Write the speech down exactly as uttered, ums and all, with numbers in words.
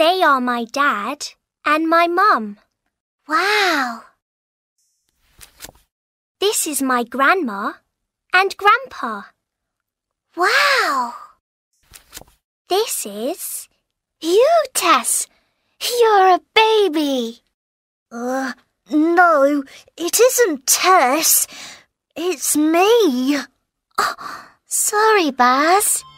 They are my dad and my mum. Wow! This is my grandma and grandpa. Wow! This is you, Tess. You're a baby. Uh, no, it isn't Tess. It's me. Oh, sorry, Baz.